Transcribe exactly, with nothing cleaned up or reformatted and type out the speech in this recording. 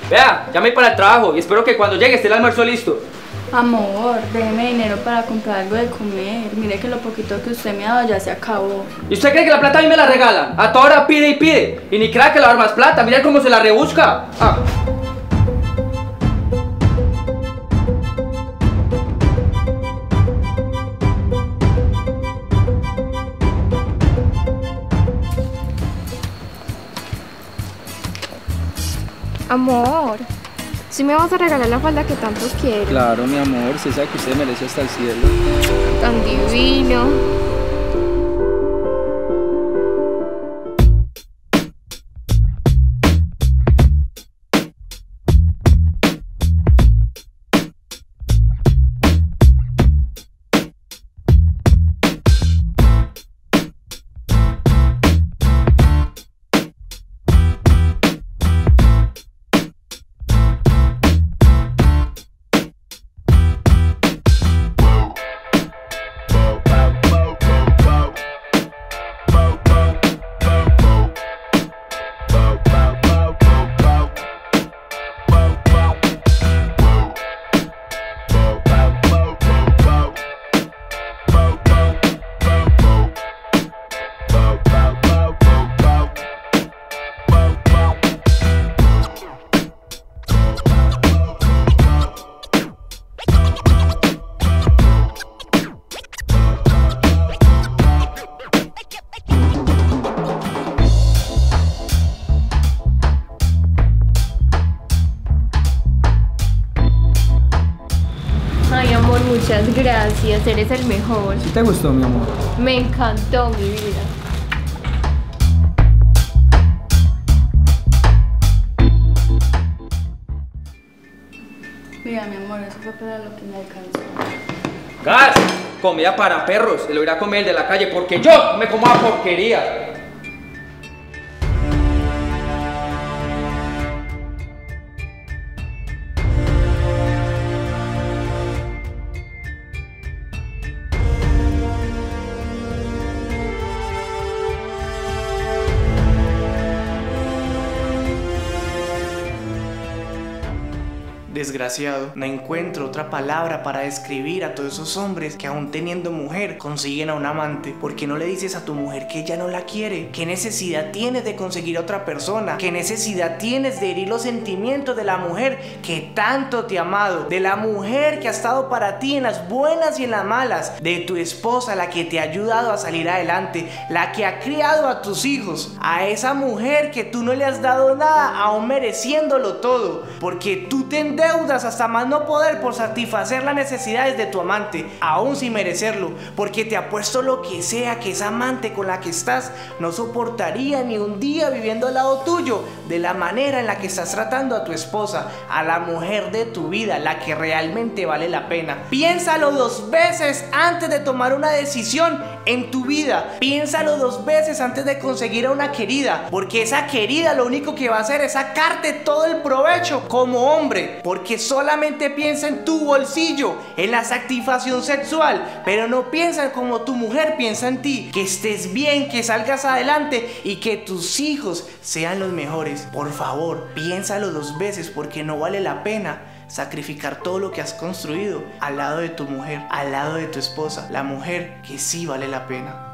Vea, ya me voy para el trabajo y espero que cuando llegue esté el almuerzo listo. Amor, déjeme dinero para comprar algo de comer. Mire que lo poquito que usted me ha dado ya se acabó. ¿Y usted cree que la plata a mí me la regalan? A toda hora pide y pide. Y ni crea que le va a dar más plata. Mira cómo se la rebusca. Ah. Amor, ¿sí me vas a regalar la falda que tanto quiero? Claro, mi amor, se sabe que usted merece hasta el cielo. Tan divino. Ay, amor, muchas gracias. Eres el mejor. ¿Sí te gustó, mi amor? Me encantó, mi vida. Mira, mi amor, eso fue para lo que me alcanzó. ¡Gas! Comida para perros. Se lo irá a comer el de la calle porque yo me como a porquería. Desgraciado, no encuentro otra palabra para describir a todos esos hombres que aún teniendo mujer consiguen a un amante. ¿Por qué no le dices a tu mujer que ella no la quiere? ¿Qué necesidad tienes de conseguir a otra persona? ¿Qué necesidad tienes de herir los sentimientos de la mujer que tanto te ha amado? De la mujer que ha estado para ti en las buenas y en las malas. De tu esposa, la que te ha ayudado a salir adelante, la que ha criado a tus hijos. A esa mujer que tú no le has dado nada, aún mereciéndolo todo. Porque tú te endeudas hasta más no poder por satisfacer las necesidades de tu amante, aún sin merecerlo, porque te ha puesto lo que sea que esa amante con la que estás no soportaría ni un día viviendo al lado tuyo, de la manera en la que estás tratando a tu esposa, a la mujer de tu vida, la que realmente vale la pena. Piénsalo dos veces antes de tomar una decisión en tu vida. Piénsalo dos veces antes de conseguir a una querida, porque esa querida lo único que va a hacer es sacarte todo el provecho como hombre, porque solamente piensa en tu bolsillo, en la satisfacción sexual, pero no piensa como tu mujer piensa en ti, que estés bien, que salgas adelante y que tus hijos sean los mejores. Por favor, piénsalo dos veces, porque no vale la pena sacrificar todo lo que has construido al lado de tu mujer, al lado de tu esposa, la mujer que sí vale la pena.